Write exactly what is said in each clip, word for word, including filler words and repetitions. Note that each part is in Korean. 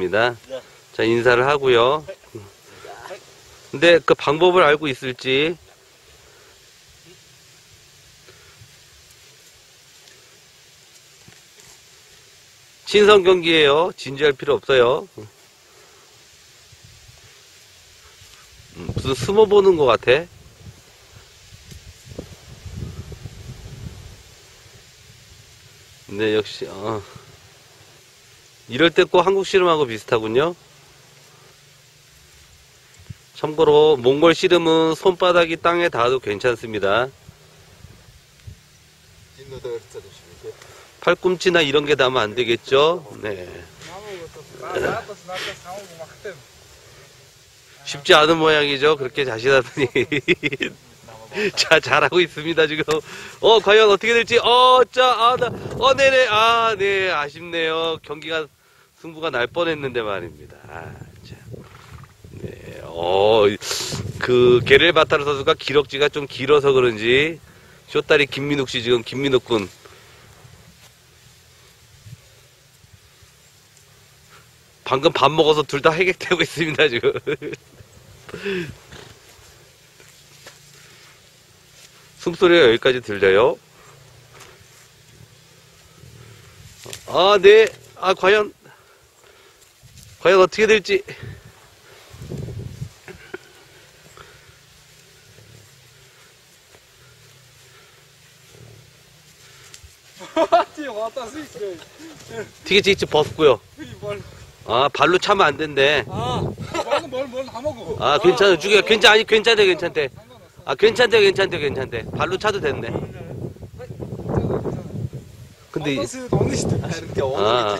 있습니다. 자, 인사를 하고요. 근데 그 방법을 알고 있을지. 친선 경기예요. 진지할 필요 없어요. 무슨 스모 보는 것 같아. 근데 역시 어. 이럴 때 꼭 한국 씨름하고 비슷하군요. 참고로 몽골 씨름은 손바닥이 땅에 닿아도 괜찮습니다. 팔꿈치나 이런 게 닿으면 안 되겠죠. 네. 쉽지 않은 모양이죠. 그렇게 자신하더니. 자, 잘하고 있습니다, 지금. 어, 과연 어떻게 될지. 어, 자, 아, 나, 어, 네네. 아, 네. 아쉽네요. 경기가, 승부가 날 뻔했는데 말입니다. 아, 자. 네. 어, 그, 게렐바타르 선수가 기럭지가 좀 길어서 그런지, 쇼다리 김민욱 씨 지금, 김민욱 군. 방금 밥 먹어서 둘 다 해객되고 있습니다, 지금. 숨소리가 여기까지 들려요. 아, 네. 아, 과연, 과연 어떻게 될지. 티켓 벗고요. 아, 발로 차면 안 된대. 아, 뭘, 뭘, 다 먹어. 아, 괜찮아. 죽여. 괜찮아. 아니, 괜찮대, 괜찮대. 아, 괜찮대, 괜찮대, 괜찮대. 발로 차도 됐네. 근데, 아, 아,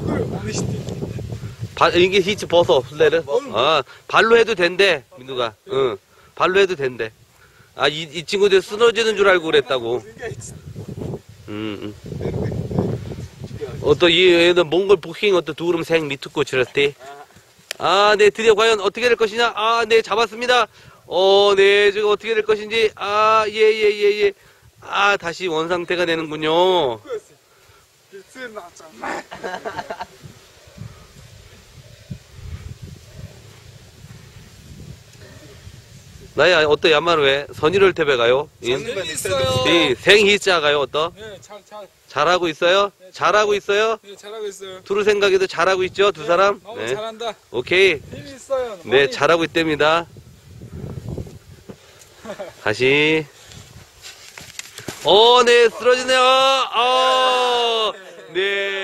발, 이게 히치 벗어, 술래를. 아, 발로 해도 된대, 민우가. 응. 발로 해도 된대. 아, 이, 이 친구들 쓰러지는 줄 알고 그랬다고. 음, 음. 어떤 이 얘는 몽골 부킹 어떤 두름 생 미투고 지렸대. 아, 네, 드디어 과연 어떻게 될 것이냐? 아, 네, 잡았습니다. 어, 네, 지금 어떻게 될 것인지. 아, 예, 예, 예, 예. 아, 다시 원상태가 되는군요. 나야, 어떠 야마루에 선의를 태배가요? 선의는 있어요. 생히자가요, 어떠? 네, 잘, 잘. 잘하고 있어요? 네, 잘하고 있어요? 네, 잘하고 있어요. 두루 생각에도 잘하고 있죠, 두 네, 사람? 너무 네. 잘한다. 오케이. 힘이 있어요. 네, 많이. 잘하고 있답니다. 다시. 어, 네, 쓰러지네요. 어, 네.